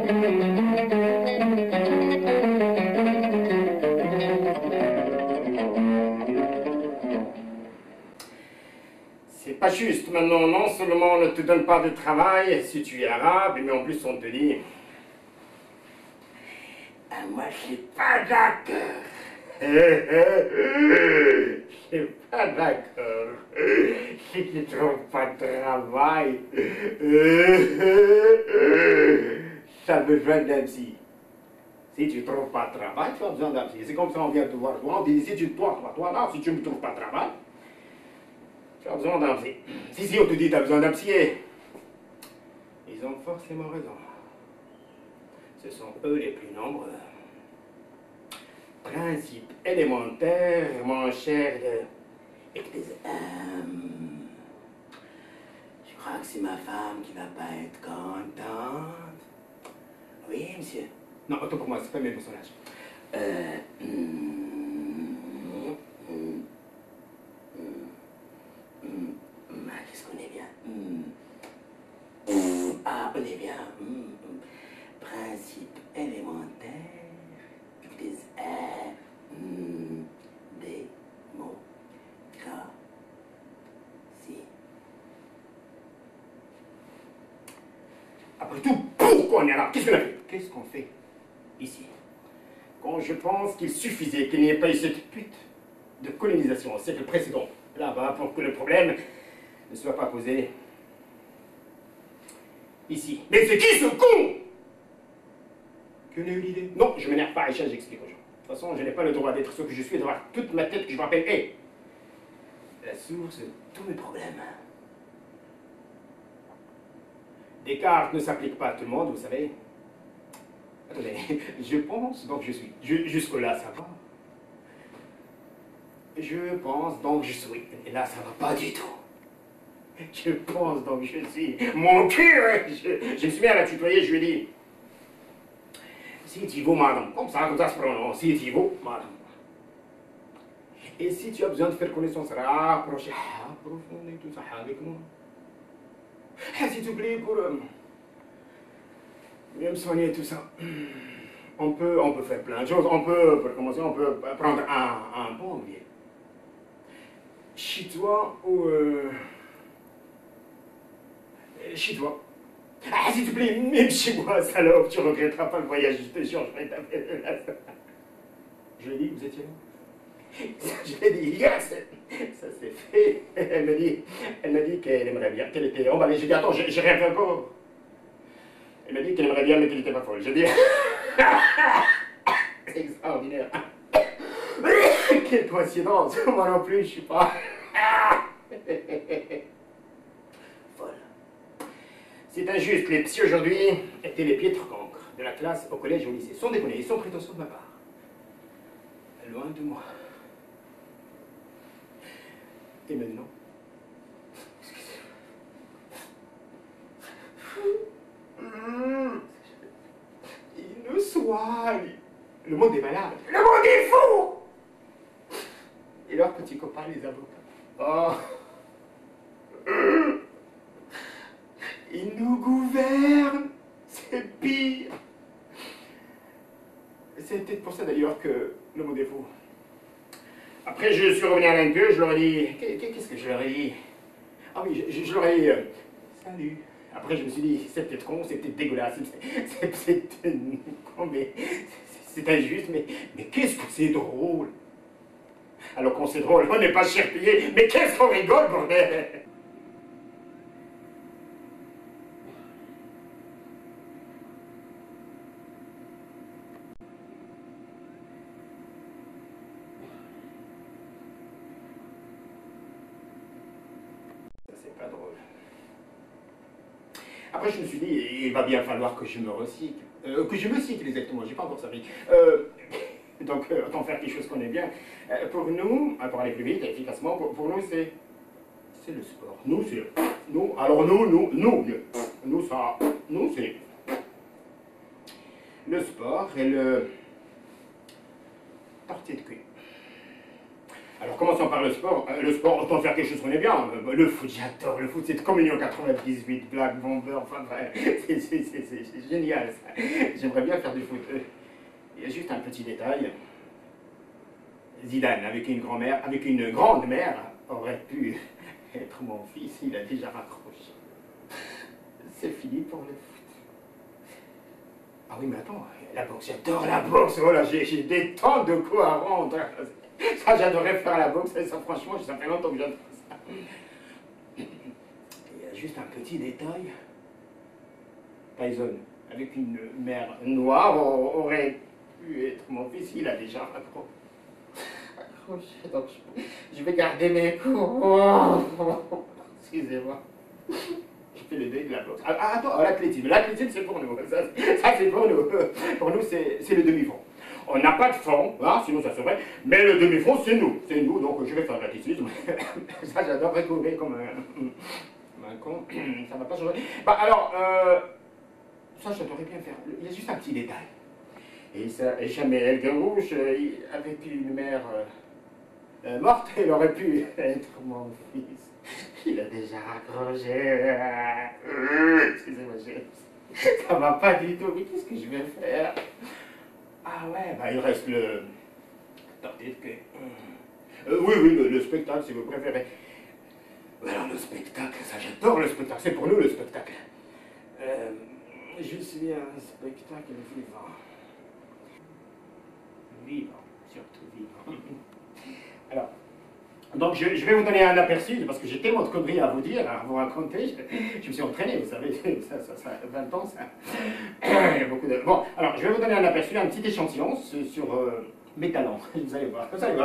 C'est pas juste maintenant, non seulement on ne te donne pas de travail si tu es arabe, mais en plus on te dit... Ah, moi je suis pas d'accord. Je suis pas d'accord. Si tu trouves pas de travail, ça a besoin d'un psy. Si tu ne trouves pas de travail, tu as besoin d'un psy. C'est comme ça on vient te voir toi, on dit si tu là, si tu ne trouves pas de travail, tu as besoin d'un psy. Si on te dit tu as besoin d'un psy, ils ont forcément raison. Ce sont eux les plus nombreux. Principe élémentaire, mon cher Je crois que c'est ma femme qui va pas être contente. Oui, monsieur. Non, autant pour moi, c'est pas le même personnage. Qu'est-ce qu'on est bien? Ah, on est bien. Principe élémentaire. Des démocratie. Après tout, pourquoi on est là? Qu'est-ce qu'on a fait? Qu'est-ce qu'on fait ici? Quand je pense qu'il suffisait qu'il n'y ait pas eu cette pute de colonisation au siècle précédent, là-bas, pour que le problème ne soit pas posé ici. Mais c'est qui ce con? Que n'a eu l'idée? Non, je m'énerve pas, Aïcha, j'explique aux gens. De toute façon, je n'ai pas le droit d'être ce que je suis, d'avoir toute ma tête que je me rappelle. Hé, la source de tous mes problèmes. Descartes ne s'applique pas à tout le monde, vous savez. Attendez, je pense, donc je suis. Jusque-là, ça va. Je pense, donc je suis. Et là, ça va pas du tout. Je pense, donc je suis. Mon cul, je me suis mis à la tutoyer, je lui ai dit. Si tu veux, madame, comme ça se prononce, si tu veux, madame. Et si tu as besoin de faire connaissance, rapprocher, approfondir tout ça avec moi. S'il te plaît, pour mieux me soigner tout ça. On peut faire plein de choses. Pour commencer, on peut prendre un bon billet. Chez toi ou... chez toi. Ah, s'il te plaît, même chez moi, salope, tu regretteras pas le voyage, je te jure, je vais t'appeler là. Je lui ai dit, vous étiez là? Je lui ai dit, yes, ça c'est fait. Elle m'a dit qu'elle aimerait bien, qu'elle était emballée. J'ai dit, attends, j'ai rien fait encore. Elle m'a dit qu'elle aimerait bien, mais qu'elle n'était pas folle. J'ai dit, c'est extraordinaire. Quelle coïncidence, moi non plus, je suis pas... C'est injuste, les psys aujourd'hui étaient les piètres cancres de la classe au collège et au lycée. Sans déconner, ils sont prétentieux de ma part. Loin de moi. Et maintenant, ils nous soignent. Le monde est malade. Le monde est fou. Et leurs petits copains, les avocats. Oh. Ils nous gouvernent. C'est pire. C'est peut-être pour ça d'ailleurs que le monde est fou. Après, je suis revenu à l'NPE, je leur ai dit... Qu'est-ce que je leur ai dit? Ah oui, je leur ai dit... salut. Après, je me suis dit, c'est peut-être con, c'est peut-être dégueulasse, c'est con, mais c'est injuste, mais qu'est-ce que c'est drôle. Alors qu'on c'est drôle, on n'est pas cher payé, mais qu'est-ce qu'on rigole, bordel. C'est pas drôle. Après, je me suis dit, il va bien falloir que je me recycle. Que je me cycle exactement, j'ai pas encore servi. Donc, autant faire quelque chose qu'on aime bien. Pour nous, pour aller plus vite et efficacement, pour nous, c'est le sport. Nous, c'est... Nous, alors nous, c'est... Le sport et le... partie de cul. Alors, Alors commençons par le sport. Le sport, autant faire quelque chose qu'on est bien. Le foot, j'adore le foot, c'est Communion 98, Black Bomber, enfin bref, c'est génial ça. J'aimerais bien faire du foot. Il y a juste un petit détail. Zidane, avec une grand-mère, avec une grande-mère, aurait pu être mon fils, il a déjà raccroché. C'est fini pour le foot. Ah oui, mais attends, la boxe, j'adore la boxe, oh là, j'ai des tonnes de coups à rendre. Ça, j'adorais faire la boxe, ça franchement, ça fait longtemps que j'adore ça. Il y a juste un petit détail. Tyson, avec une mère noire, aurait pu être mon fils, il a déjà raccroché. Donc, je vais garder mes coups. Oh, excusez-moi. Je fais le deuil de la boxe. Ah, attends, l'athlétisme. L'athlétisme, c'est pour nous. Ça c'est pour nous. Pour nous, c'est le demi-fond. On n'a pas de fond, hein, sinon ça serait. Mais le demi-fond, c'est nous. C'est nous, donc je vais faire l'athlétisme. Ça, j'adore courir comme un con. Ça va pas changer. Bah, alors, ça, j'adorerais bien faire. Il y a juste un petit détail. Et ça, et jamais El Garouche, avec une mère morte, elle aurait pu être mon fils. Il a déjà raccroché. Excusez-moi, ça va pas du tout. Mais qu'est-ce que je vais faire? Ah ouais, bah il reste le... Attendez que... oui, le spectacle, si vous préférez. Alors le spectacle, ça j'adore le spectacle. C'est pour nous le spectacle. Je suis un spectacle vivant. Vivant, surtout vivant. Alors, donc je vais vous donner un aperçu, parce que j'ai tellement de conneries à vous dire, à vous raconter. Je me suis entraîné, vous savez, ça 20 ans, ça. Il y a beaucoup de... Bon, alors je vais vous donner un aperçu, un petit échantillon sur mes talents. Vous allez voir, c'est